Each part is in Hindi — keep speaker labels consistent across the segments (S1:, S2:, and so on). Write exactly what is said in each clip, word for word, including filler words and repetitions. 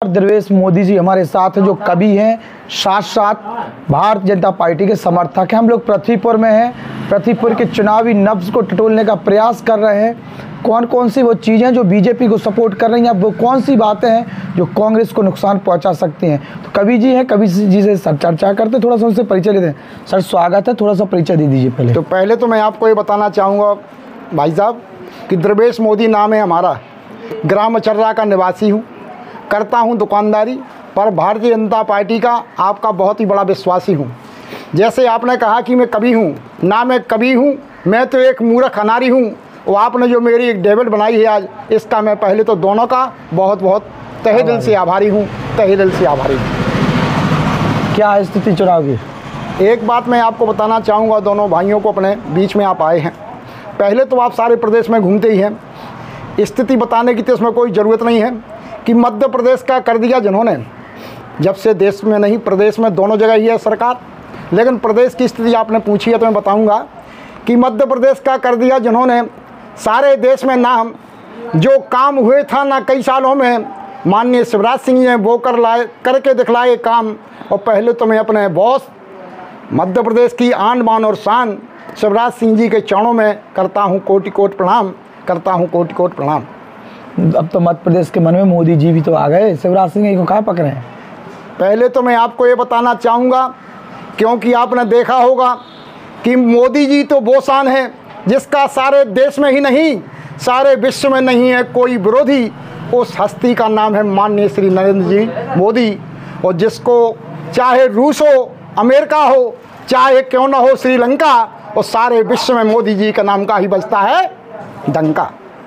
S1: देवेश मोदी जी हमारे साथ हैं, जो कवि हैं, साथ साथ भारतीय जनता पार्टी के समर्थक हैं। हम लोग पृथ्वीपुर में हैं। पृथ्वीपुर के चुनावी नब्ज को टटोलने का प्रयास कर रहे हैं। कौन कौन सी वो चीज़ें जो बीजेपी को सपोर्ट कर रही हैं, वो कौन सी बातें हैं जो कांग्रेस को नुकसान पहुंचा सकती हैं। तो कवि जी हैं, कवि जी से सर चर्चा करते, थोड़ा सा उनसे परिचय लेते हैं। सर स्वागत है, थोड़ा सा परिचय दे दीजिए पहले।
S2: तो पहले तो मैं आपको ये बताना चाहूँगा भाई साहब कि देवेश मोदी नाम है हमारा। ग्राम चर्रा का निवासी हूँ, करता हूँ दुकानदारी, पर भारतीय जनता पार्टी का आपका बहुत ही बड़ा विश्वासी हूँ। जैसे आपने कहा कि मैं कवि हूँ, ना मैं कवि हूँ, मैं तो एक मूर्ख अनारी हूँ। वो आपने जो मेरी एक डेविड बनाई है आज, इसका मैं पहले तो दोनों का बहुत बहुत तहे दिल से आभारी हूँ, तहे दिल से आभारी हूँ।
S1: क्या स्थिति चुनाव की?
S2: एक बात मैं आपको बताना चाहूँगा, दोनों भाइयों को अपने बीच में आप आए हैं। पहले तो आप सारे प्रदेश में घूमते ही हैं, स्थिति बताने की तो इसमें कोई ज़रूरत नहीं है कि मध्य प्रदेश का कर दिया जिन्होंने, जब से देश में नहीं प्रदेश में दोनों जगह ही है सरकार। लेकिन प्रदेश की स्थिति आपने पूछी है तो मैं बताऊंगा कि मध्य प्रदेश का कर दिया जिन्होंने, सारे देश में नाम जो काम हुए था ना कई सालों में, माननीय शिवराज सिंह ने वो कर लाए, करके दिखलाए काम। और पहले तो मैं अपने बॉस मध्य प्रदेश की आन बान और शान शिवराज सिंह जी के चरणों में करता हूँ कोटि कोटि प्रणाम, करता हूँ कोटि कोटि प्रणाम।
S1: अब तो मध्य प्रदेश के मन में मोदी जी भी तो आ गए, शिवराज सिंह को कहाँ पकड़े हैं?
S2: पहले तो मैं आपको ये बताना चाहूँगा, क्योंकि आपने देखा होगा कि मोदी जी तो वो शान है जिसका सारे देश में ही नहीं सारे विश्व में नहीं है कोई विरोधी। उस हस्ती का नाम है माननीय श्री नरेंद्र जी मोदी। और जिसको चाहे रूस हो, अमेरिका हो, चाहे क्यों ना हो श्रीलंका, और सारे विश्व में मोदी जी का नाम का ही बजता है डंका।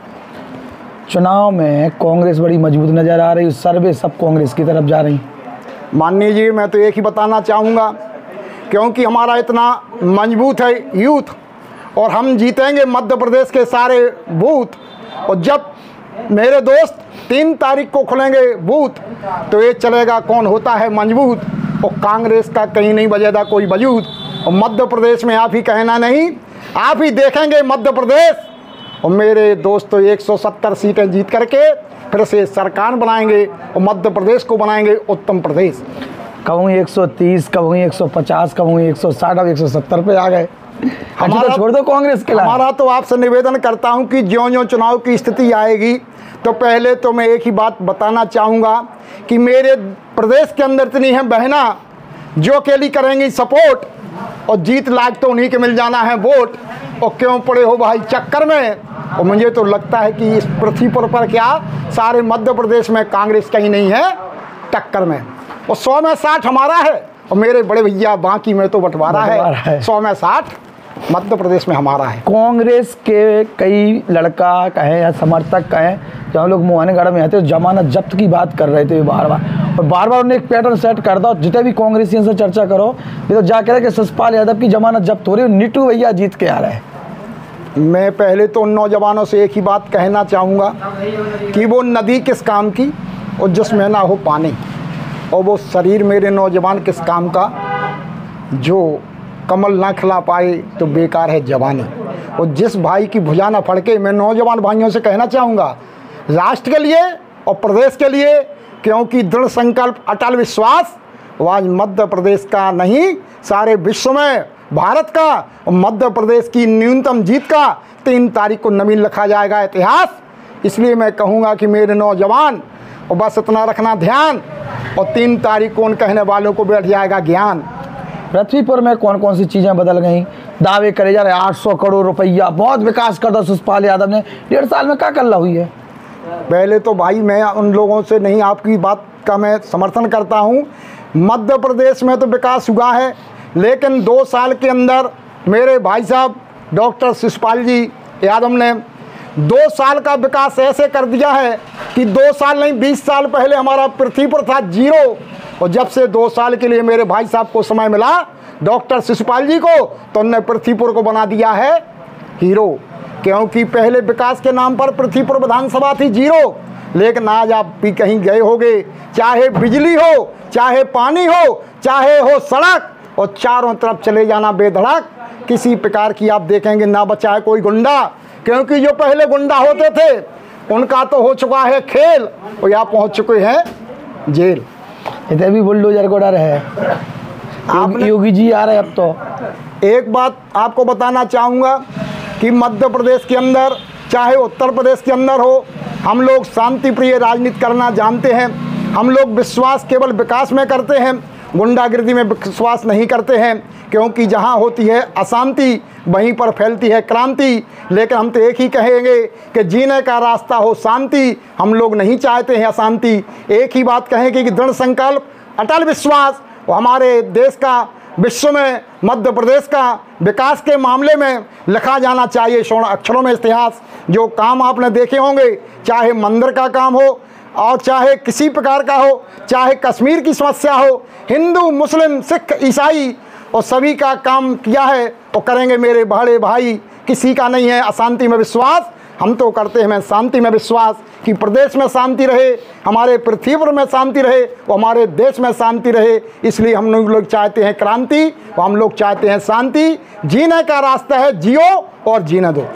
S1: चुनाव में कांग्रेस बड़ी मजबूत नज़र आ रही है, सर्वे सब कांग्रेस की तरफ जा रही।
S2: माननीय जी मैं तो एक ही बताना चाहूँगा, क्योंकि हमारा इतना मजबूत है यूथ, और हम जीतेंगे मध्य प्रदेश के सारे बूथ। और जब मेरे दोस्त तीन तारीख को खुलेंगे बूथ, तो ये चलेगा कौन होता है मजबूत, और कांग्रेस का कहीं नहीं बजेगा कोई वजूद। और मध्य प्रदेश में आप ही कहना नहीं, आप ही देखेंगे मध्य प्रदेश। और मेरे दोस्तों एक सौ सत्तर सीटें जीत करके फिर से सरकार बनाएंगे और मध्य प्रदेश को बनाएंगे उत्तम प्रदेश।
S1: कहूँ एक सौ तीस, कहूँ एक सौ पचास, कहूँ एक सौ साठ, अब एक सौ सत्तर पे आ गए। हमारा तो छोड़ दो कांग्रेस के लिए।
S2: हमारा तो आपसे निवेदन करता हूँ कि ज्यों ज्यों चुनाव की स्थिति आएगी, तो पहले तो मैं एक ही बात बताना चाहूँगा कि मेरे प्रदेश के अंदर इतनी है बहना जो के लिए करेंगी सपोर्ट, और जीत लाख तो उन्हीं के मिल जाना है वोट। और क्यों पड़े हो भाई चक्कर में। और मुझे तो लगता है कि इस पृथ्वी पर, पर क्या सारे मध्य प्रदेश में कांग्रेस कहीं नहीं है टक्कर में। और सौ में साठ हमारा है, और मेरे बड़े भैया बाकी में तो बंटवारा है। सौ में साठ मध्य प्रदेश में हमारा है।
S1: कांग्रेस के कई लड़का कहें या समर्थक कहें, जब हम लोग मोहनगढ़ में आते तो जमानत जब्त की बात कर रहे थे बार बार, और बार बार उन्हें एक पैटर्न सेट कर दो। जितने भी कांग्रेसियों से चर्चा करो, ये तो जा कह रहे कि सतपाल यादव की जमानत जब्त हो रही है, नीटू भैया जीत के आ रहे हैं।
S2: मैं पहले तो उन नौजवानों से एक ही बात कहना चाहूँगा कि वो नदी किस काम की और जिसमें ना हो पानी, और वो शरीर मेरे नौजवान किस काम का जो कमल ना खिला पाए तो बेकार है जवानी। और जिस भाई की भुजा ना फड़के, मैं नौजवान भाइयों से कहना चाहूँगा राष्ट्र के लिए और प्रदेश के लिए, क्योंकि दृढ़ संकल्प अटल विश्वास आज मध्य प्रदेश का नहीं सारे विश्व में भारत का, और मध्य प्रदेश की न्यूनतम जीत का तीन तारीख को नवीन लिखा जाएगा इतिहास। इसलिए मैं कहूँगा कि मेरे नौजवान, और बस इतना रखना ध्यान, और तीन तारीख को उन कहने वालों को बैठ जाएगा ज्ञान।
S1: पृथ्वीपुर में कौन कौन सी चीज़ें बदल गई? दावे करे जा रहे आठ सौ करोड़ रुपया, बहुत विकास कर दो सतपाल यादव ने, डेढ़ साल में क्या कल्ला हुई है?
S2: पहले तो भाई मैं उन लोगों से नहीं, आपकी बात का मैं समर्थन करता हूँ। मध्य प्रदेश में तो विकास हुआ है, लेकिन दो साल के अंदर मेरे भाई साहब डॉक्टर शिवपाल जी यादव ने दो साल का विकास ऐसे कर दिया है कि दो साल नहीं बीस साल पहले हमारा पृथ्वीपुर था जीरो, और जब से दो साल के लिए मेरे भाई साहब को समय मिला डॉक्टर शिवपाल जी को, तो उन्होंने पृथ्वीपुर को बना दिया है हीरो। क्योंकि पहले विकास के नाम पर पृथ्वीपुर विधानसभा थी जीरो, लेकिन आज आप भी कहीं गए होंगे, चाहे बिजली हो, चाहे पानी हो, चाहे हो सड़क, और चारों तरफ चले जाना बेधड़क, किसी प्रकार की आप देखेंगे ना बचा है कोई गुंडा। क्योंकि जो पहले गुंडा होते थे उनका तो हो चुका है खेल, और यहाँ पहुँच चुके हैं जेल।
S1: इधर भी बुलडोजर को डर है।
S2: आपने-
S1: योगी जी आ रहे हैं अब तो।
S2: एक बात आपको बताना चाहूँगा कि मध्य प्रदेश के अंदर चाहे उत्तर प्रदेश के अंदर हो, हम लोग शांति प्रिय राजनीति करना जानते हैं। हम लोग विश्वास केवल विकास में करते हैं, गुंडागिर्दी में विश्वास नहीं करते हैं, क्योंकि जहाँ होती है अशांति वहीं पर फैलती है क्रांति। लेकिन हम तो एक ही कहेंगे कि जीने का रास्ता हो शांति, हम लोग नहीं चाहते हैं अशांति। एक ही बात कहेंगे कि दृढ़ संकल्प, अटल विश्वास और हमारे देश का, विश्व में मध्य प्रदेश का विकास के मामले में लिखा जाना चाहिए स्वर्ण अक्षरों में इतिहास। जो काम आपने देखे होंगे, चाहे मंदिर का काम हो और चाहे किसी प्रकार का हो, चाहे कश्मीर की समस्या हो, हिंदू मुस्लिम सिख ईसाई और सभी का काम किया है और करेंगे मेरे बड़े भाई। किसी का नहीं है अशांति में विश्वास, हम तो करते हैं शांति में विश्वास कि प्रदेश में शांति रहे, हमारे पृथ्वी पर में शांति रहे और हमारे देश में शांति रहे। इसलिए हम लोग चाहते हैं क्रांति और हम लोग चाहते हैं शांति। जीने का रास्ता है, जियो और जीने दो।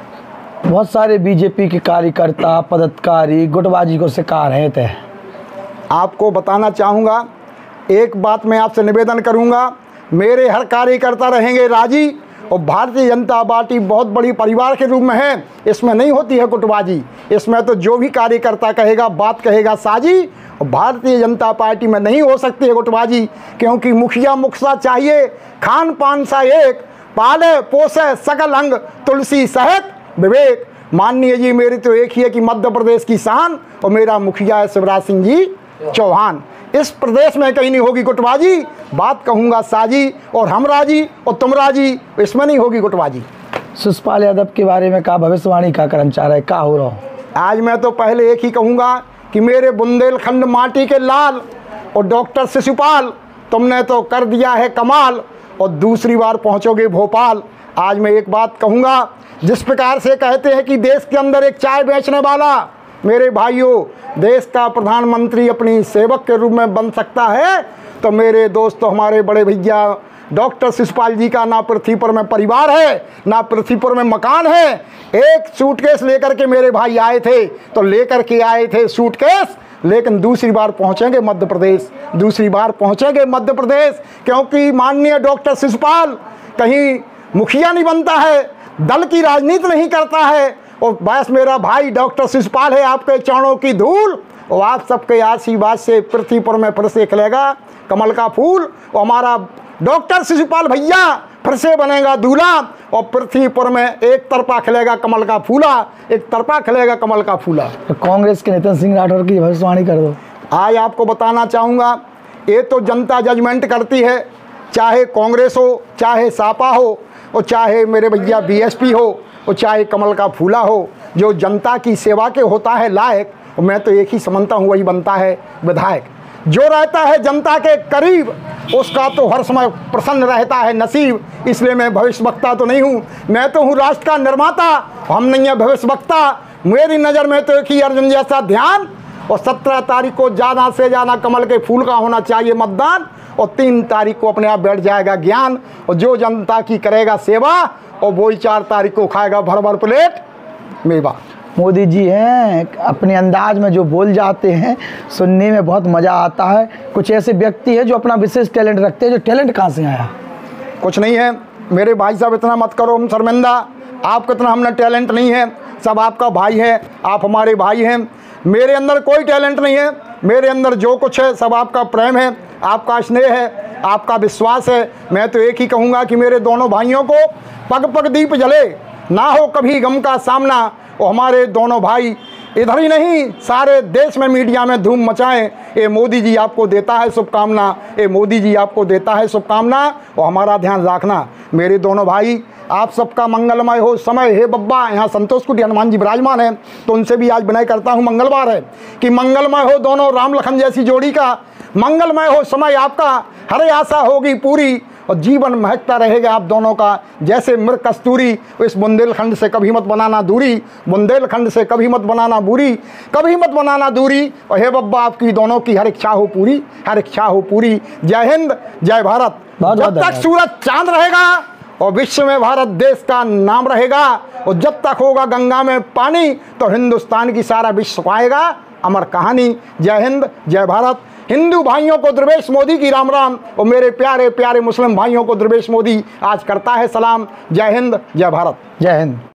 S1: बहुत सारे बीजेपी के कार्यकर्ता पदाधिकारी गुटबाजी को शिकार हैं। थे
S2: आपको बताना चाहूँगा, एक बात मैं आपसे निवेदन करूँगा, मेरे हर कार्यकर्ता रहेंगे राजी और भारतीय जनता पार्टी बहुत बड़ी परिवार के रूप में है। इसमें नहीं होती है गुटबाजी, इसमें तो जो भी कार्यकर्ता कहेगा बात कहेगा साजी। और भारतीय जनता पार्टी में नहीं हो सकती है गुटबाजी, क्योंकि मुखिया मुखसा चाहिए, खान पान सा एक, पाले पोसे सकल अंग तुलसी सहित विवेक। माननीय जी, मेरी तो एक ही है कि मध्य प्रदेश की शान और मेरा मुखिया है शिवराज सिंह जी चौहान। इस प्रदेश में कहीं नहीं होगी गुटबाजी, बात कहूँगा साजी और हम राजी और तुम राजी, इसमें नहीं होगी गुटबाजी।
S1: शिषपाल यादव के बारे में कहा भविष्यवाणी का कर्मचारी है, क्या हो रहा हो?
S2: आज मैं तो पहले एक ही कहूँगा कि मेरे बुंदेलखंड माटी के लाल और डॉक्टर शिशुपाल, तुमने तो कर दिया है कमाल और दूसरी बार पहुँचोगे भोपाल। आज मैं एक बात कहूँगा, जिस प्रकार से कहते हैं कि देश के अंदर एक चाय बेचने वाला, मेरे भाइयों, देश का प्रधानमंत्री अपनी सेवक के रूप में बन सकता है, तो मेरे दोस्तों, हमारे बड़े भैया डॉक्टर शिशुपाल जी का ना पृथ्वी पर में परिवार है, ना पृथ्वी पर में मकान है। एक सूटकेस लेकर के मेरे भाई आए थे तो लेकर के आए थे सूटकेस, लेकिन दूसरी बार पहुंचेंगे मध्य प्रदेश, दूसरी बार पहुंचेंगे मध्य प्रदेश, क्योंकि माननीय डॉक्टर शिशुपाल कहीं मुखिया नहीं बनता है, दल की राजनीति नहीं करता है, और बस मेरा भाई डॉक्टर शिशुपाल है आपके चरणों की धूल और आप सबके आशीर्वाद से पृथ्वी पर में फिर से खिलेगा कमल का फूल और हमारा डॉक्टर शिशुपाल भैया फिर से बनेगा दूल्हा और पृथ्वी पर में एक तरफा खिलेगा कमल का फूला, एक तरफा खिलेगा कमल का फूला।
S1: तो कांग्रेस के नितिन सिंह राठौर की भविष्यवाणी कर दो।
S2: आज आपको बताना चाहूँगा, ये तो जनता जजमेंट करती है, चाहे कांग्रेस हो, चाहे सापा हो और चाहे मेरे भैया बीएसपी हो और चाहे कमल का फूला हो। जो जनता की सेवा के होता है लायक, और मैं तो एक ही समझता हूँ वही बनता है विधायक। जो रहता है जनता के करीब उसका तो हर समय प्रसन्न रहता है नसीब। इसलिए मैं भविष्यवक्ता तो नहीं हूँ, मैं तो हूँ राष्ट्र का निर्माता, हम नहीं है भविष्यवक्ता। मेरी नज़र में तो एक ही अर्जुन जैसा ध्यान और सत्रह तारीख को ज़्यादा से ज़्यादा कमल के फूल का होना चाहिए मतदान और तीन तारीख को अपने आप बैठ जाएगा ज्ञान और जो जनता की करेगा सेवा और वही चार तारीख को खाएगा भर भर प्लेट मेवा।
S1: मोदी जी हैं, अपने अंदाज में जो बोल जाते हैं सुनने में बहुत मज़ा आता है। कुछ ऐसे व्यक्ति हैं जो अपना विशेष टैलेंट रखते हैं, जो टैलेंट कहाँ से आया?
S2: कुछ नहीं है मेरे भाई साहब, इतना मत करो हम शर्मिंदा, आपको इतना हमने टैलेंट नहीं है, सब आपका भाई है, आप हमारे भाई हैं। मेरे अंदर कोई टैलेंट नहीं है, मेरे अंदर जो कुछ है सब आपका प्रेम है, आपका स्नेह है, आपका विश्वास है। मैं तो एक ही कहूँगा कि मेरे दोनों भाइयों को पग पग दीप जले, ना हो कभी गम का सामना। और हमारे दोनों भाई इधर ही नहीं सारे देश में मीडिया में धूम मचाएं, ये मोदी जी आपको देता है शुभकामना, ये मोदी जी आपको देता है शुभकामना। और हमारा ध्यान रखना मेरे दोनों भाई, आप सबका मंगलमय हो समय। हे बब्बा, यहाँ संतोष कुटी हनुमान जी विराजमान हैं, तो उनसे भी आज विनय करता हूँ, मंगलवार है कि मंगलमय हो दोनों राम लखन जैसी जोड़ी का, मंगलमय हो समय आपका, हर आशा होगी पूरी और जीवन महकता रहेगा आप दोनों का जैसे मृग कस्तूरी। इस बुंदेलखंड से कभी मत बनाना दूरी, बुंदेलखंड से कभी मत बनाना दूरी, कभी मत बनाना दूरी। और हे बब्बा, आपकी दोनों की हर इच्छा हो पूरी, हर इच्छा हो पूरी। जय हिंद, जय भारत। जब तक सूरज चांद रहेगा और विश्व में भारत देश का नाम रहेगा और जब तक होगा गंगा में पानी तो हिंदुस्तान की सारा विश्व पाएगा। अमर कहानी। जय हिंद, जय भारत। हिंदू भाइयों को द्रवेश मोदी की राम राम और मेरे प्यारे प्यारे मुस्लिम भाइयों को द्रवेश मोदी आज करता है सलाम। जय हिंद, जय भारत।
S1: जय हिंद।